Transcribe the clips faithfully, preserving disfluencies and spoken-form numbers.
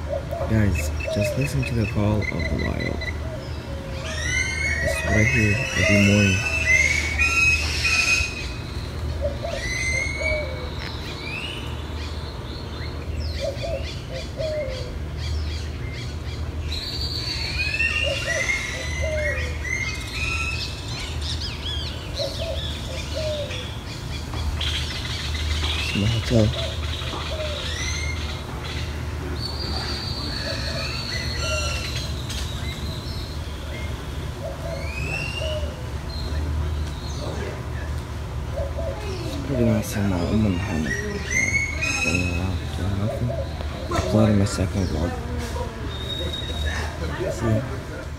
Guys, just listen to the call of the wild. It's what I hear every morning. It's my hotel. Pretty nice in my own hammock. Laying around doing nothing. Uploading my second vlog. See ya.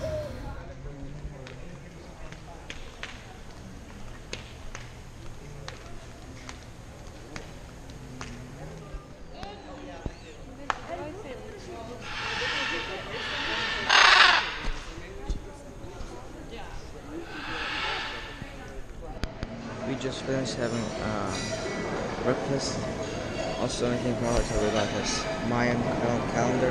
We just finished having uh, breakfast. Also, anything probably to talk about this Mayan cal calendar,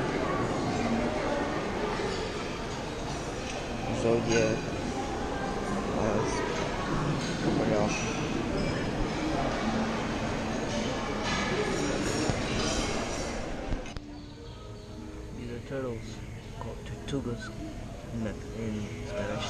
zodiac. Uh, what else? These are turtles called tortugas in, in Spanish.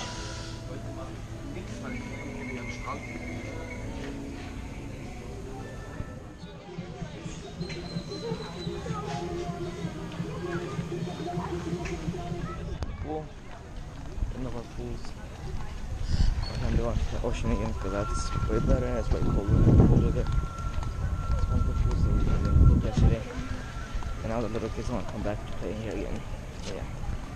Pool. In our pools. I'm going to the ocean again because that's way better and it's way colder than the pool with it. It's one of the pools that we did yesterday. And now the little kids want to come back to play here again. So yeah.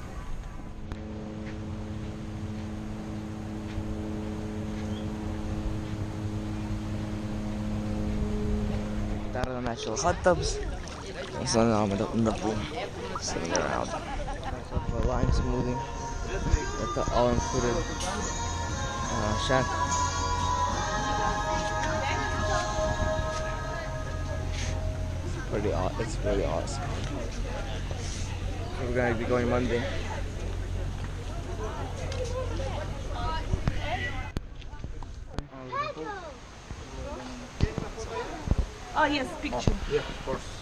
Out of the natural hot tubs. And so now I'm in the pool, sitting around. The line smoothing at the all-included uh, shack. It's pretty aw it's really awesome. We're gonna be going Monday. Oh yes, picture. Oh, yeah, of course.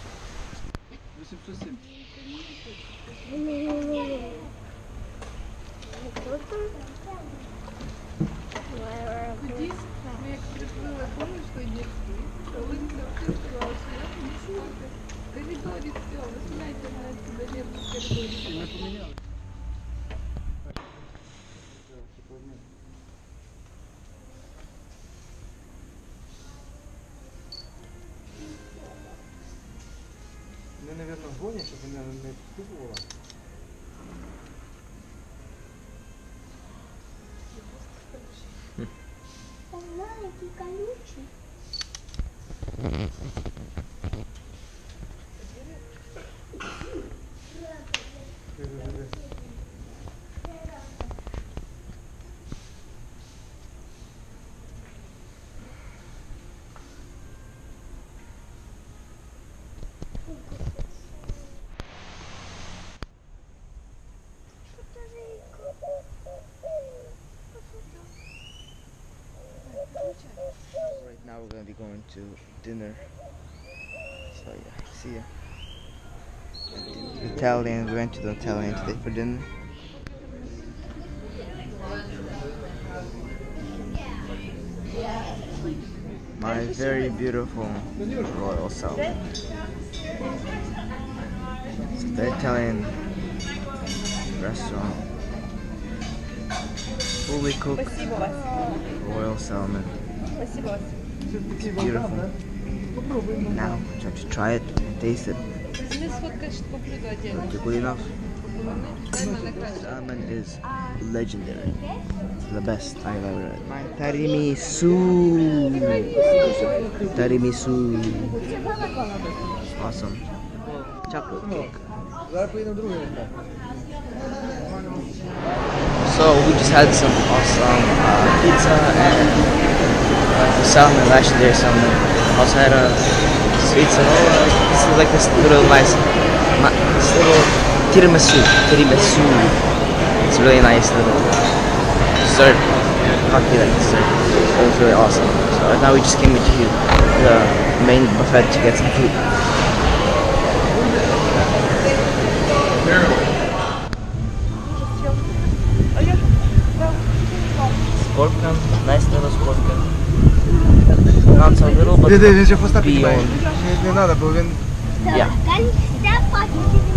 Мне, наверное, звонят, чтобы меня не впутывало. Маленький колючий. Right now we're gonna be going to dinner. So yeah, see ya. Italian, we went to the Italian today for dinner. My very beautiful royal salmon. It's the Italian restaurant. Fully cooked royal salmon. It's beautiful. Now I'm trying to try it and taste it. Is it good enough? Salmon is legendary. It's the best I've ever had. My tiramisu. Tiramisu. Awesome. Chocolate cake. So we just had some awesome uh, pizza and uh, salmon, legendary salmon. Also had a sweet Sonora. This is like this little nice, this little tiramisu. Tiramisu. It's really nice little dessert. Coffee like dessert. It was really awesome. So now we just came into the main buffet to get some food. Scorpion, nice little scorpion. Not so little, but Dede, deci a fost aptic, beyond. ne, ne nada, bă, ven... Yeah. Can you step on